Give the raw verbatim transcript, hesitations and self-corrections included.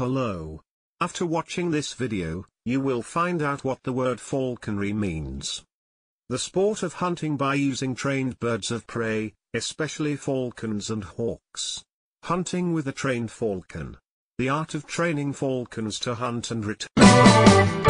Hello. After watching this video, you will find out what the word falconry means. The sport of hunting by using trained birds of prey, especially falcons and hawks. Hunting with a trained falcon. The art of training falcons to hunt and return.